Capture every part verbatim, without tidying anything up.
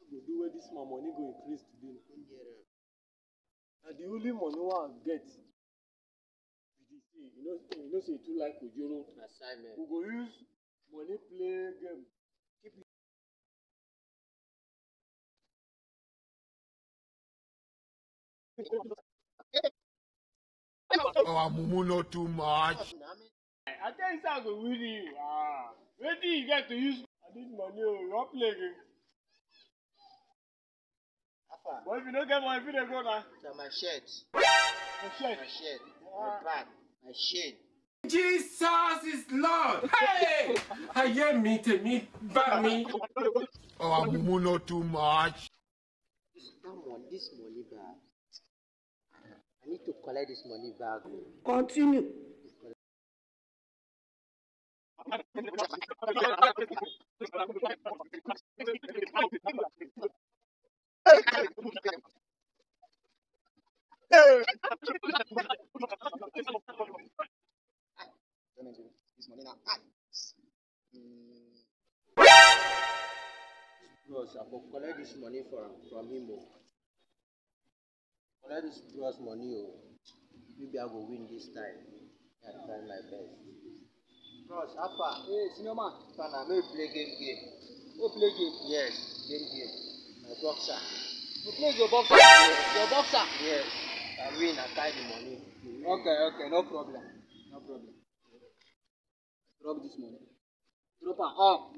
go do where this my money go increase today. And the only money one get. You know, you know, say you too like Ojoro assignment. We go use money play game. Keep it. Oh, Mumu, not too much. I tell you, I go win you. Ah, wait till you get to use this money. You don't play game. But if you don't get money, if you don't go now. So my shirt. My shirt. My shirt. My bag. My chain. Jesus is Lord. Hey! I hear me to me, but me. Oh, Mumu, not too much. This, that money, this money bag. I need to collect this money bag. Continue. This money now. Bros, I will collect this money from from him. Collect this bros money. Oh. Maybe I will win this time. I try my best. Bros, how far? Hey, senior man. Fana, may play game game. Oh, play game. Yes, game game. My boxer. You play your boxer. Yes. Your boxer. Yes. I win. I tie the money. Okay, okay, no problem. No problem. Drop this money. Drop her up.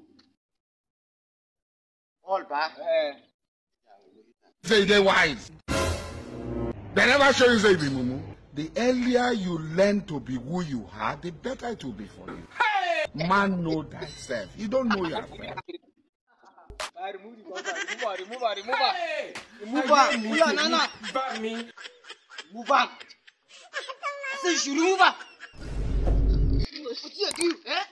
All back. Eh. Say they wise. They never show you say be Mumu. The earlier you learn to be who you are, the better it will be for you. Hey! Man know thyself. You don't know yourself. I remove the boxer. Remove her. Remove her. Remove her. Hey! Remove her. Remove her. Nana. But me. Remove her. I said you should remove her. What do you do? Eh?